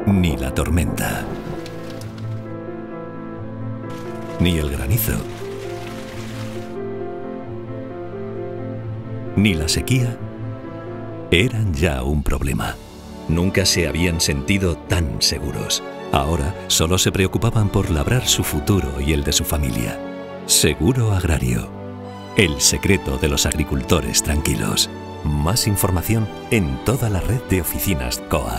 ni la tormenta, ni el granizo, ni la sequía eran ya un problema. Nunca se habían sentido tan seguros. Ahora solo se preocupaban por labrar su futuro y el de su familia. Seguro Agrario. El secreto de los agricultores tranquilos. Más información en toda la red de oficinas COAG.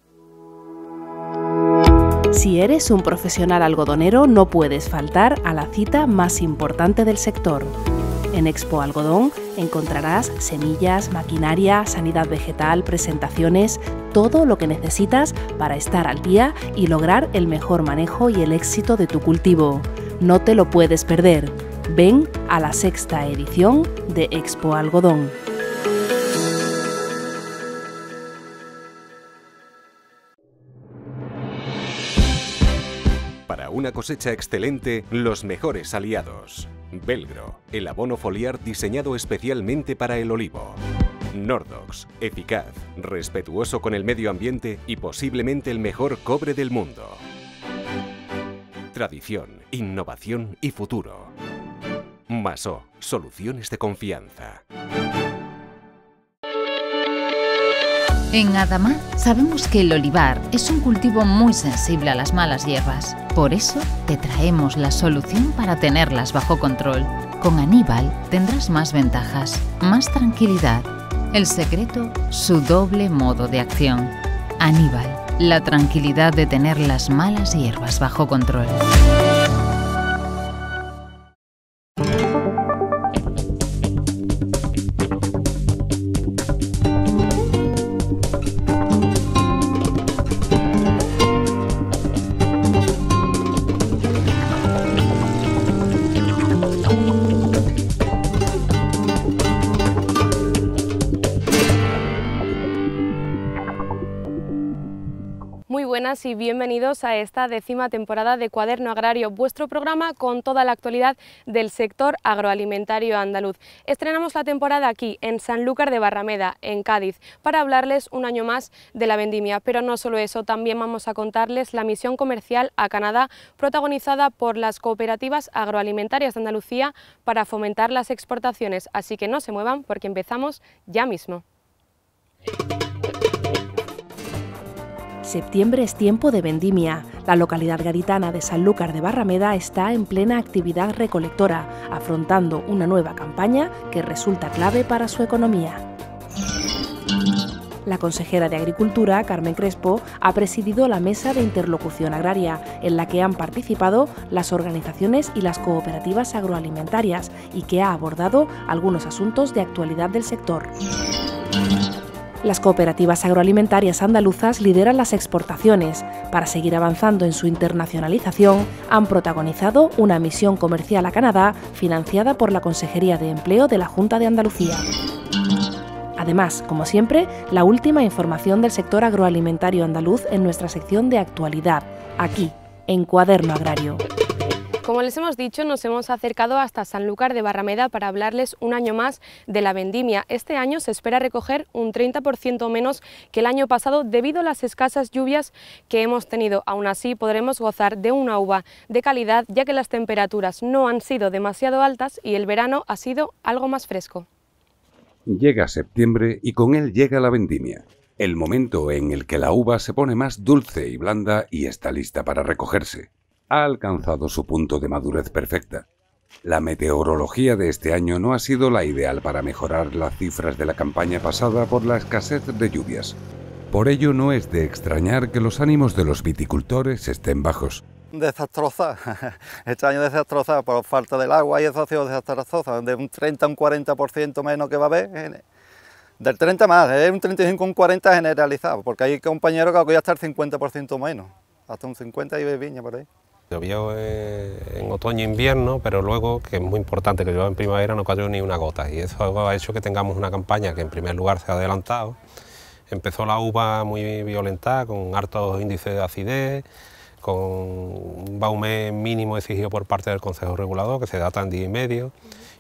Si eres un profesional algodonero, no puedes faltar a la cita más importante del sector. En Expo Algodón encontrarás semillas, maquinaria, sanidad vegetal, presentaciones, todo lo que necesitas para estar al día y lograr el mejor manejo y el éxito de tu cultivo. No te lo puedes perder. Ven a la 6ª edición de Expo Algodón. Para una cosecha excelente, los mejores aliados. Velgro, el abono foliar diseñado especialmente para el olivo. Nordox, eficaz, respetuoso con el medio ambiente y posiblemente el mejor cobre del mundo. Tradición, innovación y futuro. Masó, soluciones de confianza. En Adamá sabemos que el olivar es un cultivo muy sensible a las malas hierbas. Por eso te traemos la solución para tenerlas bajo control. Con Aníbal tendrás más ventajas, más tranquilidad. El secreto, su doble modo de acción. Aníbal, la tranquilidad de tener las malas hierbas bajo control. Muy buenas y bienvenidos a esta 10ª temporada de Cuaderno Agrario, vuestro programa con toda la actualidad del sector agroalimentario andaluz. Estrenamos la temporada aquí, en Sanlúcar de Barrameda, en Cádiz, para hablarles un año más de la vendimia. Pero no solo eso, también vamos a contarles la misión comercial a Canadá, protagonizada por las cooperativas agroalimentarias de Andalucía para fomentar las exportaciones. Así que no se muevan porque empezamos ya mismo. Septiembre es tiempo de vendimia. La localidad gaditana de Sanlúcar de Barrameda está en plena actividad recolectora, afrontando una nueva campaña que resulta clave para su economía. La consejera de Agricultura, Carmen Crespo, ha presidido la mesa de interlocución agraria, en la que han participado las organizaciones y las cooperativas agroalimentarias y que ha abordado algunos asuntos de actualidad del sector. Las cooperativas agroalimentarias andaluzas lideran las exportaciones. Para seguir avanzando en su internacionalización, han protagonizado una misión comercial a Canadá financiada por la Consejería de Empleo de la Junta de Andalucía. Además, como siempre, la última información del sector agroalimentario andaluz en nuestra sección de actualidad, aquí, en Cuaderno Agrario. Como les hemos dicho, nos hemos acercado hasta Sanlúcar de Barrameda para hablarles un año más de la vendimia. Este año se espera recoger un 30% menos que el año pasado debido a las escasas lluvias que hemos tenido. Aún así, podremos gozar de una uva de calidad, ya que las temperaturas no han sido demasiado altas y el verano ha sido algo más fresco. Llega septiembre y con él llega la vendimia, el momento en el que la uva se pone más dulce y blanda y está lista para recogerse. Ha alcanzado su punto de madurez perfecta. La meteorología de este año no ha sido la ideal para mejorar las cifras de la campaña pasada por la escasez de lluvias. Por ello no es de extrañar que los ánimos de los viticultores estén bajos. Desastrosa, este año desastrosa por falta del agua y eso ha sido desastrosa, de un 30 a un 40% menos que va a haber, del 30 más, es un 35 a un 40 generalizado, porque hay compañeros que voy a estar 50% menos, hasta un 50 y viña por ahí. Llovió en otoño e invierno, pero luego, que es muy importante, que llueva en primavera, no cayó ni una gota, y eso ha hecho que tengamos una campaña que en primer lugar se ha adelantado. Empezó la uva muy violenta, con altos índices de acidez, con un baume mínimo exigido por parte del Consejo Regulador, que se data en 10,5,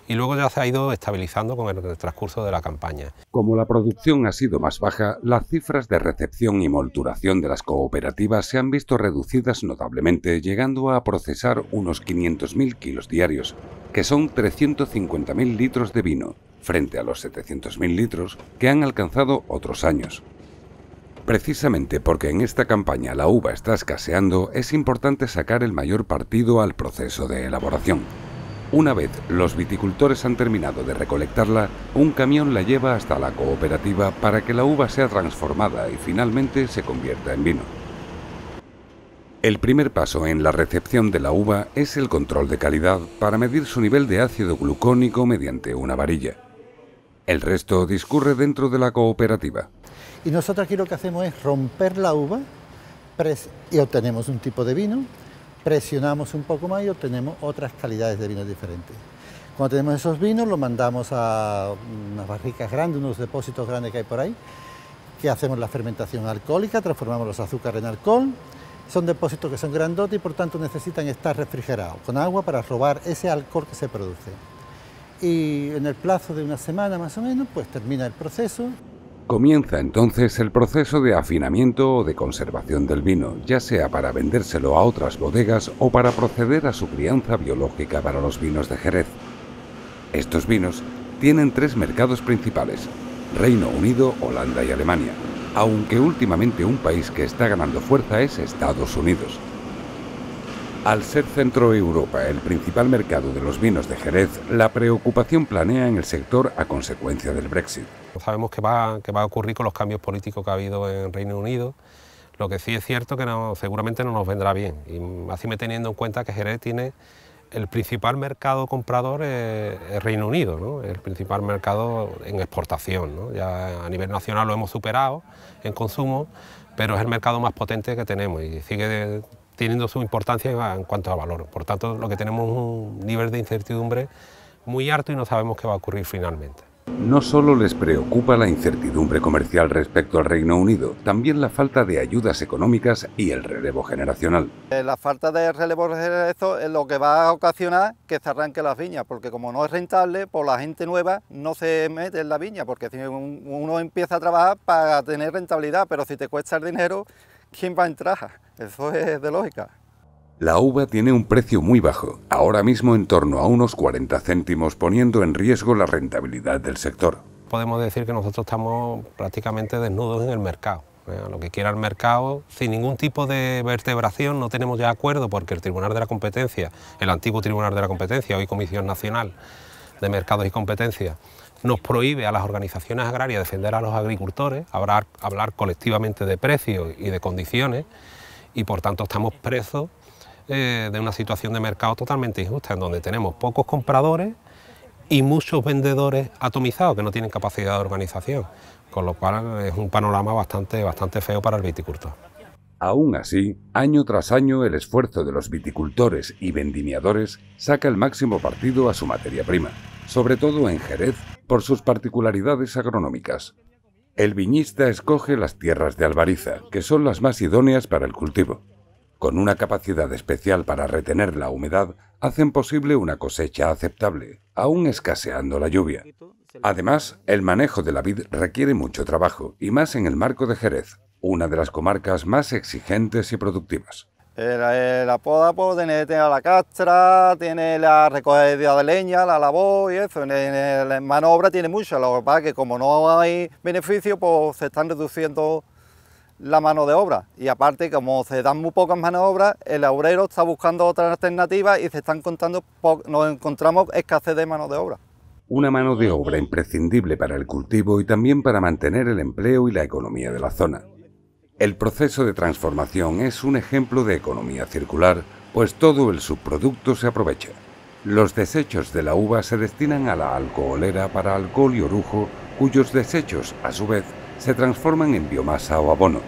y luego ya se ha ido estabilizando con el transcurso de la campaña. Como la producción ha sido más baja, las cifras de recepción y molturación de las cooperativas se han visto reducidas notablemente, llegando a procesar unos 500.000 kilos diarios, que son 350.000 litros de vino, frente a los 700.000 litros que han alcanzado otros años. Precisamente porque en esta campaña la uva está escaseando, es importante sacar el mayor partido al proceso de elaboración. Una vez los viticultores han terminado de recolectarla, un camión la lleva hasta la cooperativa para que la uva sea transformada y finalmente se convierta en vino. El primer paso en la recepción de la uva es el control de calidad para medir su nivel de ácido glucónico mediante una varilla. El resto discurre dentro de la cooperativa. Y nosotros aquí lo que hacemos es romper la uva y obtenemos un tipo de vino. Presionamos un poco más y obtenemos otras calidades de vinos diferentes. Cuando tenemos esos vinos los mandamos a unas barricas grandes, unos depósitos grandes que hay por ahí, que hacemos la fermentación alcohólica, transformamos los azúcares en alcohol. Son depósitos que son grandotes y por tanto necesitan estar refrigerados con agua para robar ese alcohol que se produce. Y en el plazo de una semana más o menos, pues termina el proceso. Comienza entonces el proceso de afinamiento o de conservación del vino, ya sea para vendérselo a otras bodegas o para proceder a su crianza biológica para los vinos de Jerez. Estos vinos tienen 3 mercados principales: Reino Unido, Holanda y Alemania, aunque últimamente un país que está ganando fuerza es Estados Unidos. Al ser Centro Europa el principal mercado de los vinos de Jerez, la preocupación planea en el sector a consecuencia del Brexit. Sabemos qué va a ocurrir con los cambios políticos que ha habido en Reino Unido. Lo que sí es cierto que seguramente no nos vendrá bien, y así me teniendo en cuenta que Jerez tiene el principal mercado comprador es Reino Unido, ¿no? El principal mercado en exportación, ¿no? Ya a nivel nacional lo hemos superado en consumo, pero es el mercado más potente que tenemos y sigue teniendo su importancia en cuanto a valor. Por tanto, lo que tenemos es un nivel de incertidumbre muy alto y no sabemos qué va a ocurrir finalmente. No solo les preocupa la incertidumbre comercial respecto al Reino Unido, también la falta de ayudas económicas y el relevo generacional. La falta de relevo generacional es lo que va a ocasionar que se arranquen las viñas, porque como no es rentable, pues la gente nueva no se mete en la viña, porque si uno empieza a trabajar para tener rentabilidad, pero si te cuesta el dinero, ¿quién va a entrar? Eso es de lógica. La uva tiene un precio muy bajo, ahora mismo en torno a unos 40 céntimos, poniendo en riesgo la rentabilidad del sector. Podemos decir que nosotros estamos prácticamente desnudos en el mercado. Lo que quiera el mercado, sin ningún tipo de vertebración, no tenemos ya acuerdo porque el Tribunal de la Competencia, el antiguo Tribunal de la Competencia, hoy Comisión Nacional de Mercados y Competencia, nos prohíbe a las organizaciones agrarias defender a los agricultores, hablar colectivamente de precios y de condiciones, y por tanto estamos presos de una situación de mercado totalmente injusta, en donde tenemos pocos compradores y muchos vendedores atomizados que no tienen capacidad de organización, con lo cual es un panorama bastante feo para el viticultor. Aún así, año tras año el esfuerzo de los viticultores y vendimiadores saca el máximo partido a su materia prima, sobre todo en Jerez por sus particularidades agronómicas. El viñista escoge las tierras de albariza, que son las más idóneas para el cultivo. Con una capacidad especial para retener la humedad, hacen posible una cosecha aceptable, aún escaseando la lluvia. Además, el manejo de la vid requiere mucho trabajo, y más en el marco de Jerez, una de las comarcas más exigentes y productivas. La poda pues, tiene la castra, tiene la recogida de leña, la labor y eso. En mano de obra tiene mucho, lo que pasa es que como no hay beneficio, pues se están reduciendo la mano de obra, y aparte como se dan muy pocas manos de obra, el obrero está buscando otras alternativas y nos encontramos escasez de mano de obra. Una mano de obra imprescindible para el cultivo y también para mantener el empleo y la economía de la zona. El proceso de transformación es un ejemplo de economía circular, pues todo el subproducto se aprovecha. Los desechos de la uva se destinan a la alcoholera para alcohol y orujo, cuyos desechos, a su vez, se transforman en biomasa o abono.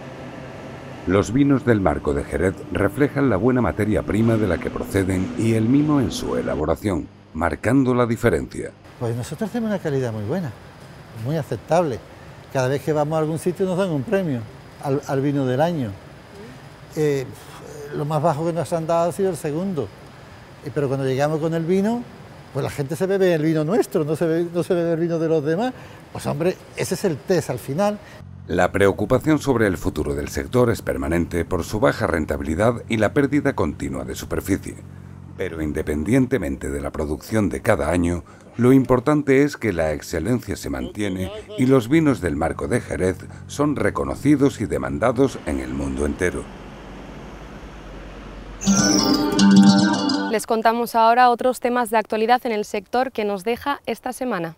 Los vinos del marco de Jerez reflejan la buena materia prima de la que proceden y el mimo en su elaboración, marcando la diferencia. Pues nosotros tenemos una calidad muy buena, muy aceptable. Cada vez que vamos a algún sitio nos dan un premio al vino del año. Lo más bajo que nos han dado ha sido el segundo. Pero cuando llegamos con el vino, Pues la gente se bebe el vino nuestro, no se bebe el vino de los demás. Pues hombre, ese es el test al final. La preocupación sobre el futuro del sector es permanente por su baja rentabilidad y la pérdida continua de superficie. Pero independientemente de la producción de cada año, lo importante es que la excelencia se mantiene y los vinos del Marco de Jerez son reconocidos y demandados en el mundo entero. Les contamos ahora otros temas de actualidad en el sector que nos deja esta semana.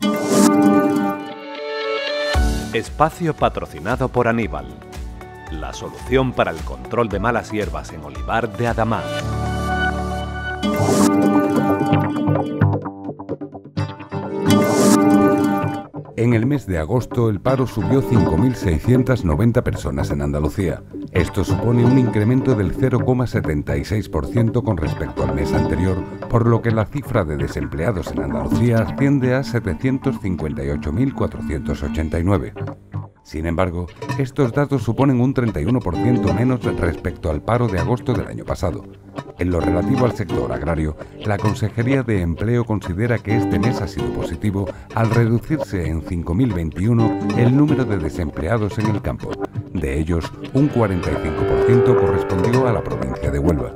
Espacio patrocinado por Aníbal, la solución para el control de malas hierbas en olivar de Adamá. En el mes de agosto, el paro subió 5.690 personas en Andalucía. Esto supone un incremento del 0,76% con respecto al mes anterior, por lo que la cifra de desempleados en Andalucía asciende a 758.489. Sin embargo, estos datos suponen un 31% menos respecto al paro de agosto del año pasado. En lo relativo al sector agrario, la Consejería de Empleo considera que este mes ha sido positivo al reducirse en 5.021 el número de desempleados en el campo. De ellos, un 45% correspondió a la provincia de Huelva.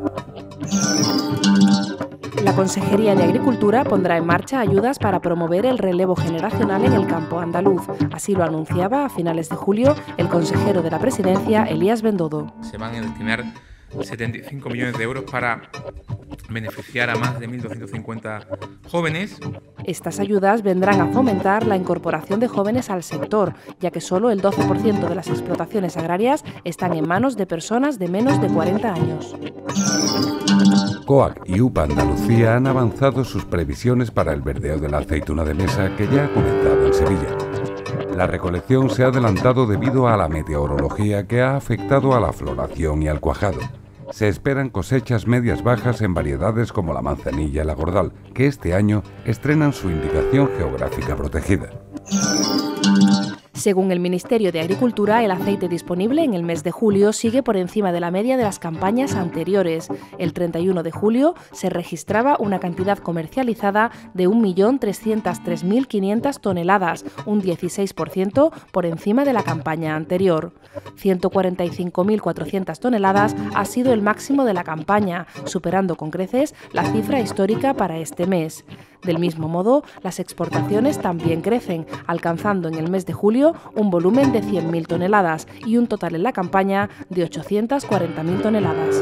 La Consejería de Agricultura pondrá en marcha ayudas para promover el relevo generacional en el campo andaluz. Así lo anunciaba a finales de julio el consejero de la Presidencia, Elías Bendodo. Se van a destinar 75 millones de euros para beneficiar a más de 1.250 jóvenes. Estas ayudas vendrán a fomentar la incorporación de jóvenes al sector, ya que solo el 12% de las explotaciones agrarias están en manos de personas de menos de 40 años. COAC y UPA Andalucía han avanzado sus previsiones para el verdeo de la aceituna de mesa que ya ha comenzado en Sevilla. La recolección se ha adelantado debido a la meteorología que ha afectado a la floración y al cuajado. Se esperan cosechas medias bajas en variedades como la manzanilla y la gordal, que este año estrenan su indicación geográfica protegida. Según el Ministerio de Agricultura, el aceite disponible en el mes de julio sigue por encima de la media de las campañas anteriores. El 31 de julio se registraba una cantidad comercializada de 1.303.500 toneladas, un 16% por encima de la campaña anterior. 145.400 toneladas ha sido el máximo de la campaña, superando con creces la cifra histórica para este mes. Del mismo modo, las exportaciones también crecen, alcanzando en el mes de julio un volumen de 100.000 toneladas y un total en la campaña de 840.000 toneladas.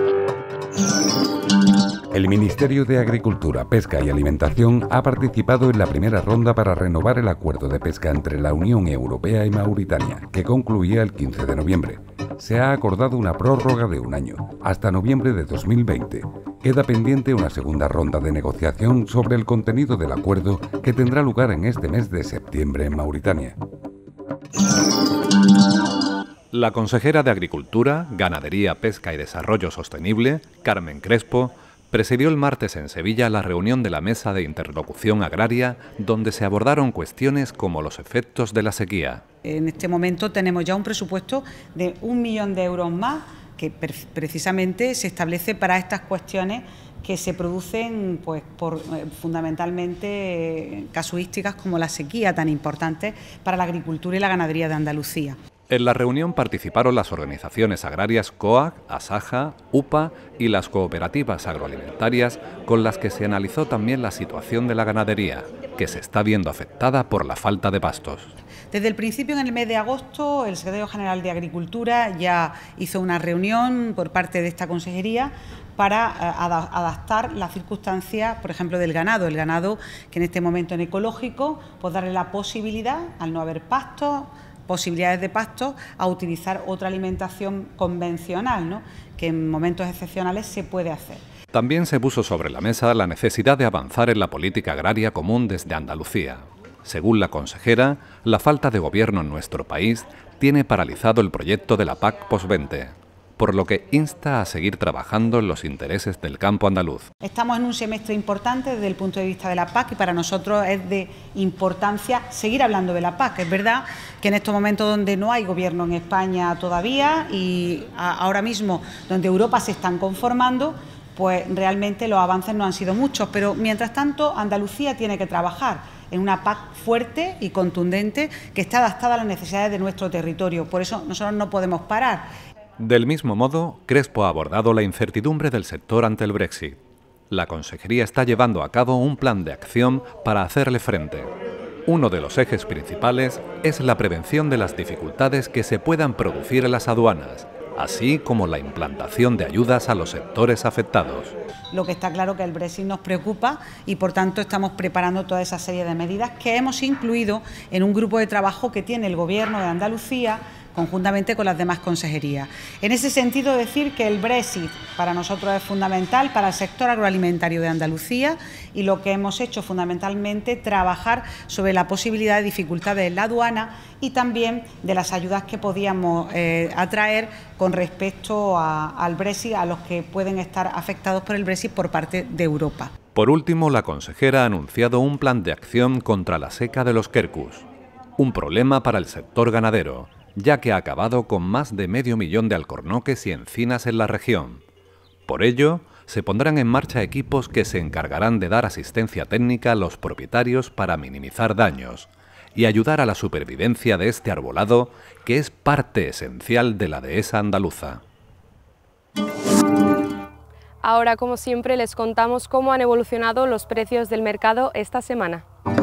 El Ministerio de Agricultura, Pesca y Alimentación ha participado en la primera ronda para renovar el acuerdo de pesca entre la Unión Europea y Mauritania, que concluía el 15 de noviembre. Se ha acordado una prórroga de un año, hasta noviembre de 2020. Queda pendiente una segunda ronda de negociación sobre el contenido del acuerdo que tendrá lugar en este mes de septiembre en Mauritania. La consejera de Agricultura, Ganadería, Pesca y Desarrollo Sostenible, Carmen Crespo, presidió el martes en Sevilla la reunión de la Mesa de Interlocución Agraria, donde se abordaron cuestiones como los efectos de la sequía. En este momento tenemos ya un presupuesto de 1 millón de euros más que precisamente se establece para estas cuestiones que se producen pues, por fundamentalmente casuísticas como la sequía, tan importantes para la agricultura y la ganadería de Andalucía. En la reunión participaron las organizaciones agrarias COAC, ASAJA, UPA y las cooperativas agroalimentarias, con las que se analizó también la situación de la ganadería, que se está viendo afectada por la falta de pastos. Desde el principio, en el mes de agosto, el secretario general de Agricultura ya hizo una reunión por parte de esta consejería para adaptar las circunstancias, por ejemplo, del ganado. El ganado que en este momento en ecológico, pues darle la posibilidad, al no haber pastos, posibilidades de pasto, a utilizar otra alimentación convencional, ¿no?, que en momentos excepcionales se puede hacer. También se puso sobre la mesa la necesidad de avanzar en la política agraria común desde Andalucía. Según la consejera, la falta de gobierno en nuestro país tiene paralizado el proyecto de la PAC post-20, por lo que insta a seguir trabajando en los intereses del campo andaluz. Estamos en un semestre importante desde el punto de vista de la PAC y para nosotros es de importancia seguir hablando de la PAC. Es verdad que en estos momentos donde no hay gobierno en España todavía y ahora mismo donde Europa se están conformando, pues realmente los avances no han sido muchos, pero mientras tanto Andalucía tiene que trabajar en una PAC fuerte y contundente que está adaptada a las necesidades de nuestro territorio. Por eso nosotros no podemos parar. Del mismo modo, Crespo ha abordado la incertidumbre del sector ante el Brexit. La Consejería está llevando a cabo un plan de acción para hacerle frente. Uno de los ejes principales es la prevención de las dificultades que se puedan producir en las aduanas, así como la implantación de ayudas a los sectores afectados. Lo que está claro que el Brexit nos preocupa y por tanto estamos preparando toda esa serie de medidas que hemos incluido en un grupo de trabajo que tiene el Gobierno de Andalucía conjuntamente con las demás consejerías. En ese sentido, decir que el Brexit para nosotros es fundamental para el sector agroalimentario de Andalucía y lo que hemos hecho fundamentalmente trabajar sobre la posibilidad de dificultades en la aduana y también de las ayudas que podíamos atraer con respecto al Brexit, a los que pueden estar afectados por el Brexit por parte de Europa. Por último, la consejera ha anunciado un plan de acción contra la seca de los quercus, un problema para el sector ganadero, ya que ha acabado con más de 500.000 de alcornoques y encinas en la región. Por ello, se pondrán en marcha equipos que se encargarán de dar asistencia técnica a los propietarios para minimizar daños y ayudar a la supervivencia de este arbolado, que es parte esencial de la dehesa andaluza. Ahora, como siempre, les contamos cómo han evolucionado los precios del mercado esta semana.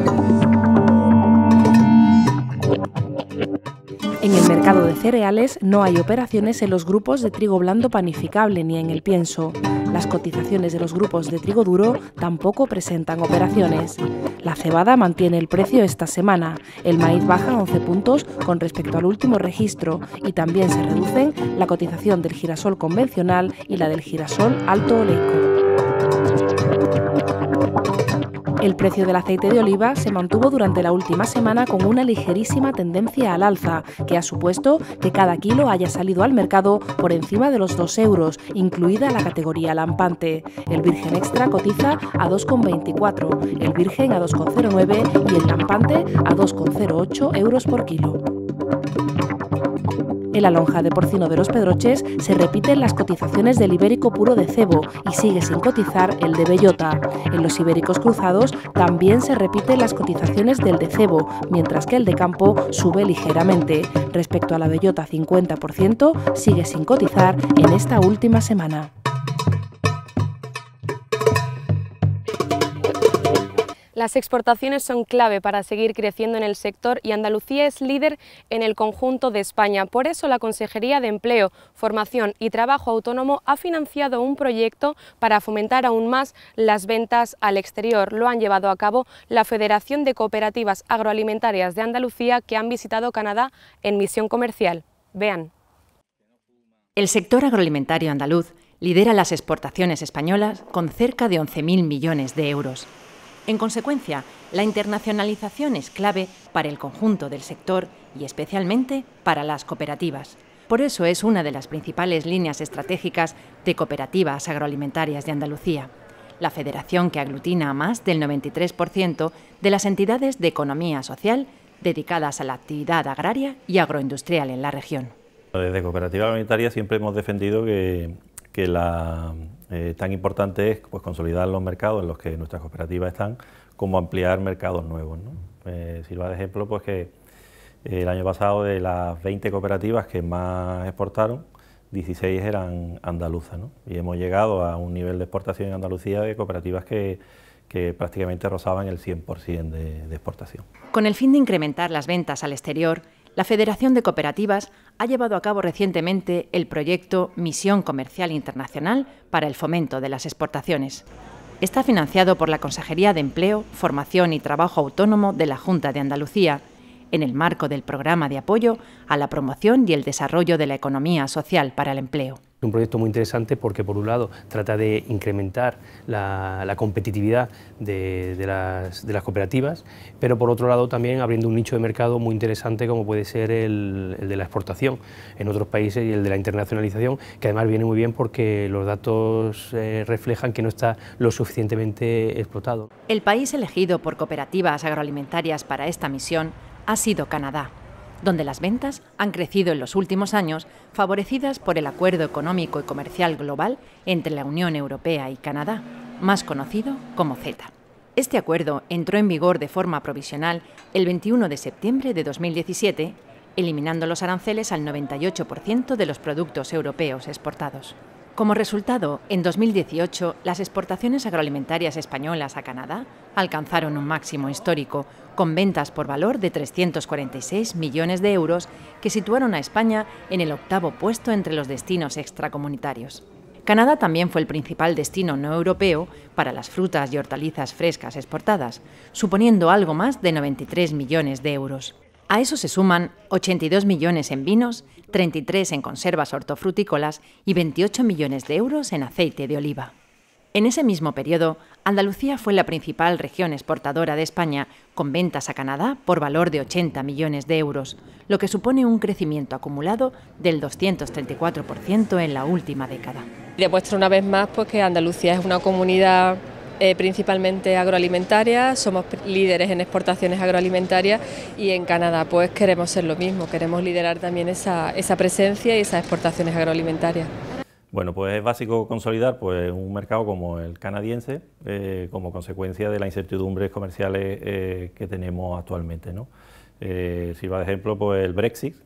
En el mercado de cereales no hay operaciones en los grupos de trigo blando panificable ni en el pienso. Las cotizaciones de los grupos de trigo duro tampoco presentan operaciones. La cebada mantiene el precio esta semana, el maíz baja 11 puntos con respecto al último registro y también se reducen la cotización del girasol convencional y la del girasol alto oleico. El precio del aceite de oliva se mantuvo durante la última semana con una ligerísima tendencia al alza, que ha supuesto que cada kilo haya salido al mercado por encima de los 2 euros, incluida la categoría lampante. El virgen extra cotiza a 2,24, el virgen a 2,09 y el lampante a 2,08 euros por kilo. En la lonja de porcino de Los Pedroches se repiten las cotizaciones del ibérico puro de cebo y sigue sin cotizar el de bellota. En los ibéricos cruzados también se repiten las cotizaciones del de cebo, mientras que el de campo sube ligeramente. Respecto a la bellota 50%, sigue sin cotizar en esta última semana. Las exportaciones son clave para seguir creciendo en el sector y Andalucía es líder en el conjunto de España. Por eso la Consejería de Empleo, Formación y Trabajo Autónomo ha financiado un proyecto para fomentar aún más las ventas al exterior. Lo han llevado a cabo la Federación de Cooperativas Agroalimentarias de Andalucía, que han visitado Canadá en misión comercial. Vean. El sector agroalimentario andaluz lidera las exportaciones españolas con cerca de 11.000 millones de euros. En consecuencia, la internacionalización es clave para el conjunto del sector y especialmente para las cooperativas. Por eso es una de las principales líneas estratégicas de Cooperativas Agroalimentarias de Andalucía, la federación que aglutina a más del 93% de las entidades de economía social dedicadas a la actividad agraria y agroindustrial en la región. Desde Cooperativas Agroalimentarias siempre hemos defendido que tan importante es pues, consolidar los mercados en los que nuestras cooperativas están, como ampliar mercados nuevos, ¿no? Sirva de ejemplo pues, que el año pasado de las 20 cooperativas que más exportaron, 16 eran andaluzas, ¿no? Y hemos llegado a un nivel de exportación en Andalucía de cooperativas que prácticamente rozaban el 100% de exportación. Con el fin de incrementar las ventas al exterior, la Federación de Cooperativas ha llevado a cabo recientemente el proyecto Misión Comercial Internacional para el fomento de las exportaciones. Está financiado por la Consejería de Empleo, Formación y Trabajo Autónomo de la Junta de Andalucía, en el marco del programa de apoyo a la promoción y el desarrollo de la economía social para el empleo. Un proyecto muy interesante porque, por un lado, trata de incrementar la competitividad de las cooperativas, pero por otro lado también abriendo un nicho de mercado muy interesante como puede ser el de la exportación en otros países y el de la internacionalización, que además viene muy bien porque los datos reflejan que no está lo suficientemente explotado. El país elegido por Cooperativas Agroalimentarias para esta misión ha sido Canadá. donde las ventas han crecido en los últimos años, favorecidas por el Acuerdo Económico y Comercial Global entre la Unión Europea y Canadá, más conocido como CETA. Este acuerdo entró en vigor de forma provisional el 21 de septiembre de 2017, eliminando los aranceles al 98% de los productos europeos exportados. Como resultado, en 2018, las exportaciones agroalimentarias españolas a Canadá alcanzaron un máximo histórico, con ventas por valor de 346 millones de euros, que situaron a España en el 8º puesto entre los destinos extracomunitarios. Canadá también fue el principal destino no europeo para las frutas y hortalizas frescas exportadas, suponiendo algo más de 93 millones de euros. A eso se suman 82 millones en vinos, 33 en conservas hortofrutícolas y 28 millones de euros en aceite de oliva. En ese mismo periodo, Andalucía fue la principal región exportadora de España, con ventas a Canadá por valor de 80 millones de euros, lo que supone un crecimiento acumulado del 234% en la última década. Demuestra una vez más pues, que Andalucía es una comunidad principalmente agroalimentaria, somos líderes en exportaciones agroalimentarias y en Canadá pues queremos ser lo mismo, queremos liderar también esa presencia y esas exportaciones agroalimentarias. Bueno, pues es básico consolidar pues, un mercado como el canadiense como consecuencia de las incertidumbres comerciales que tenemos actualmente, ¿no? Sirva de ejemplo pues, el Brexit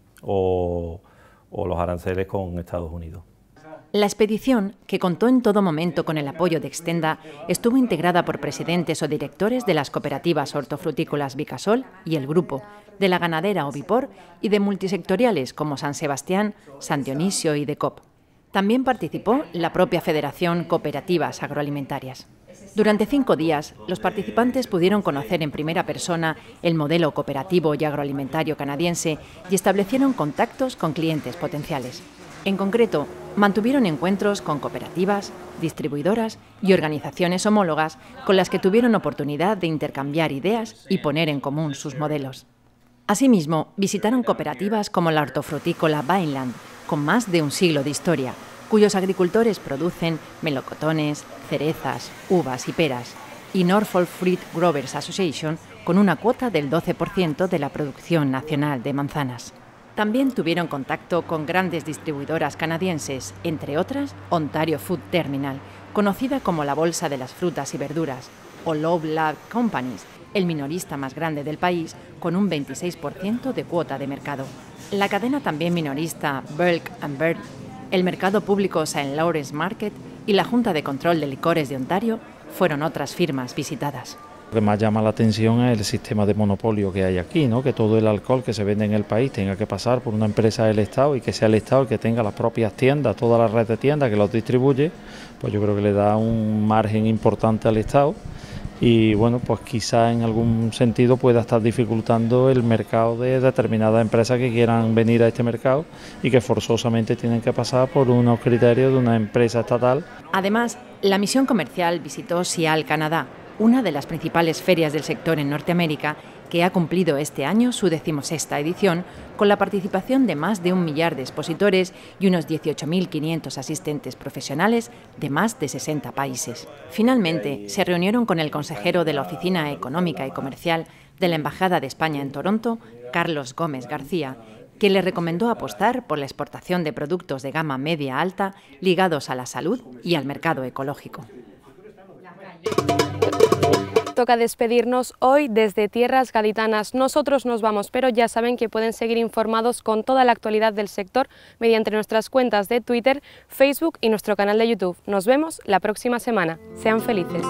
o los aranceles con Estados Unidos. La expedición, que contó en todo momento con el apoyo de Extenda, estuvo integrada por presidentes o directores de las cooperativas hortofrutícolas Vicasol y El Grupo, de la ganadera Ovipor y de multisectoriales como San Sebastián, San Dionisio y Decop. También participó la propia Federación Cooperativas Agroalimentarias. Durante 5 días, los participantes pudieron conocer en primera persona el modelo cooperativo y agroalimentario canadiense y establecieron contactos con clientes potenciales. En concreto, mantuvieron encuentros con cooperativas, distribuidoras y organizaciones homólogas con las que tuvieron oportunidad de intercambiar ideas y poner en común sus modelos. Asimismo, visitaron cooperativas como la hortofrutícola Vineland, con más de un siglo de historia, cuyos agricultores producen melocotones, cerezas, uvas y peras, y Norfolk Fruit Growers Association, con una cuota del 12% de la producción nacional de manzanas. También tuvieron contacto con grandes distribuidoras canadienses, entre otras Ontario Food Terminal, conocida como la Bolsa de las Frutas y Verduras, o Love Lab Companies, el minorista más grande del país, con un 26% de cuota de mercado. La cadena también minorista Bulk & Bird, el mercado público St. Lawrence Market y la Junta de Control de Licores de Ontario fueron otras firmas visitadas. Lo que más llama la atención es el sistema de monopolio que hay aquí, ¿no? Que todo el alcohol que se vende en el país tenga que pasar por una empresa del Estado y que sea el Estado el que tenga las propias tiendas, toda la red de tiendas que los distribuye, pues yo creo que le da un margen importante al Estado y bueno, pues quizá en algún sentido pueda estar dificultando el mercado de determinadas empresas que quieran venir a este mercado y que forzosamente tienen que pasar por unos criterios de una empresa estatal. Además, la misión comercial visitó Sial, Canadá, una de las principales ferias del sector en Norteamérica, que ha cumplido este año su 16ª edición, con la participación de más de 1 millar de expositores y unos 18.500 asistentes profesionales de más de 60 países. Finalmente, se reunieron con el consejero de la Oficina Económica y Comercial de la Embajada de España en Toronto, Carlos Gómez García, que le recomendó apostar por la exportación de productos de gama media-alta ligados a la salud y al mercado ecológico. Toca despedirnos hoy desde tierras gaditanas. Nosotros nos vamos, pero ya saben que pueden seguir informados con toda la actualidad del sector mediante nuestras cuentas de Twitter, Facebook y nuestro canal de YouTube. Nos vemos la próxima semana. Sean felices.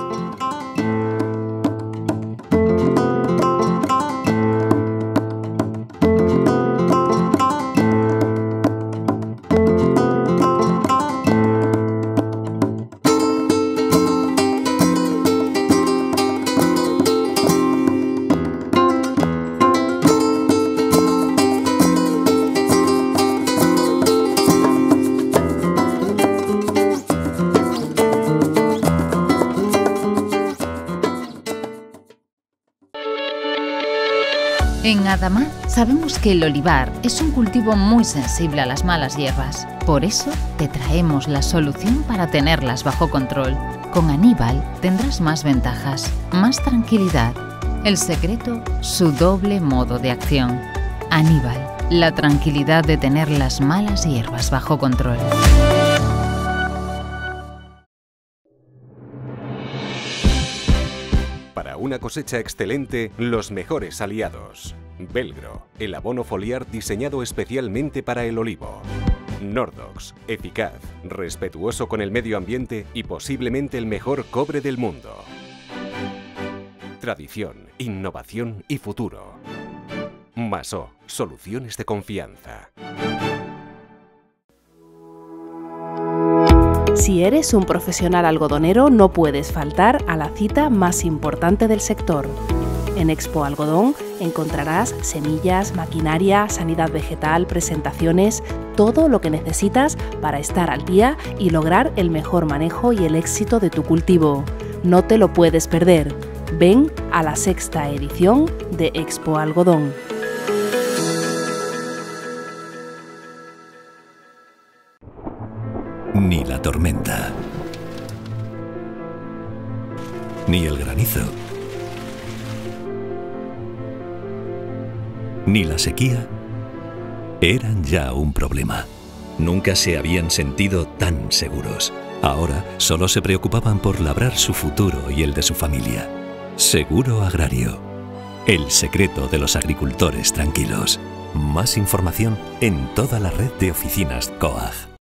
En Adamá sabemos que el olivar es un cultivo muy sensible a las malas hierbas. Por eso te traemos la solución para tenerlas bajo control. Con Aníbal tendrás más ventajas, más tranquilidad. El secreto, su doble modo de acción. Aníbal. la tranquilidad de tener las malas hierbas bajo control. Para una cosecha excelente, los mejores aliados. Velgro, el abono foliar diseñado especialmente para el olivo. Nordox, eficaz, respetuoso con el medio ambiente y posiblemente el mejor cobre del mundo. Tradición, innovación y futuro. Masó, soluciones de confianza. Si eres un profesional algodonero, no puedes faltar a la cita más importante del sector. En Expo Algodón encontrarás semillas, maquinaria, sanidad vegetal, presentaciones, todo lo que necesitas para estar al día y lograr el mejor manejo y el éxito de tu cultivo. No te lo puedes perder. Ven a la 6ª edición de Expo Algodón. Ni la tormenta, ni el granizo, ni la sequía eran ya un problema. Nunca se habían sentido tan seguros. Ahora solo se preocupaban por labrar su futuro y el de su familia. Seguro Agrario. El secreto de los agricultores tranquilos. Más información en toda la red de oficinas COAG.